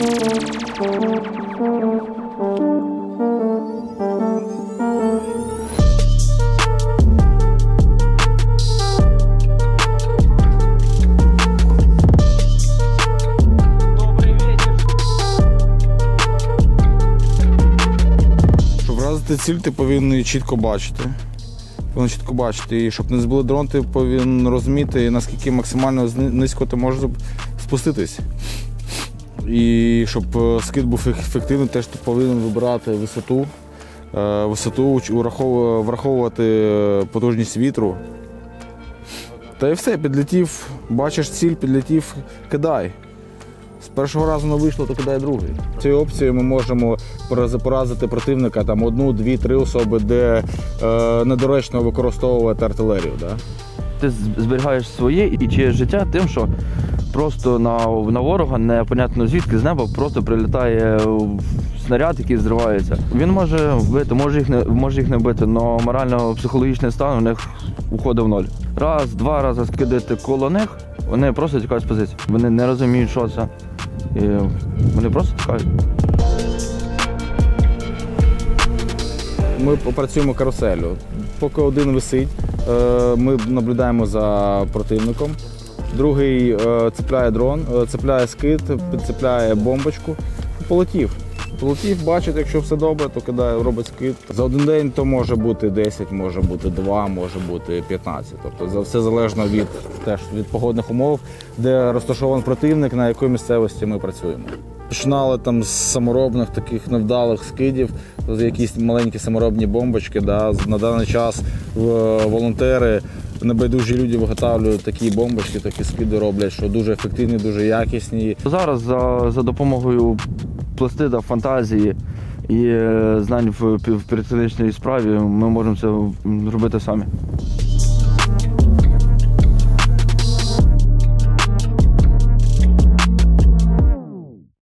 Щоб вразити ціль, ти повинен чітко бачити. І щоб не збили дрон, ти повинен розуміти, наскільки максимально низько ти можеш спуститись. І щоб скид був ефективний, теж ти повинен вибирати висоту, враховувати потужність вітру. Та і все, підлетів, бачиш ціль, підлетів, кидай. З першого разу не вийшло, то кидай другий. Цією опцією ми можемо поразити противника там, 1, 2, 3 особи, де недоречно використовувати артилерію. Да? Ти зберігаєш своє і чиєсь життя тим, що просто на ворога, непонятно звідки, з неба просто прилітає снаряд, який зривається. Він може вбити, може їх не вбити, але морально-психологічний стан у них уходить в ноль. Раз, два рази скидати коло них, вони просто тікають з позиції. Вони не розуміють, що це. І вони просто тікають. Ми працюємо каруселю. Поки один висить, ми наблюдаємо за противником. Другий цепляє дрон, цепляє скид, підцепляє бомбочку. Полетів, бачить, якщо все добре, то кидає, робить скид. За один день то може бути 10, може бути 2, може бути 15. Тобто все залежно від погодних умов, де розташований противник, на якій місцевості ми працюємо. Починали там з саморобних таких невдалих скидів, якісь маленькі саморобні бомбочки. Да. На даний час волонтери, небайдужі люди виготовлюють такі бомбочки, такі скиди роблять, що дуже ефективні, дуже якісні. Зараз за допомогою пластида, фантазії і знань в піротехнічній справі ми можемо це робити самі.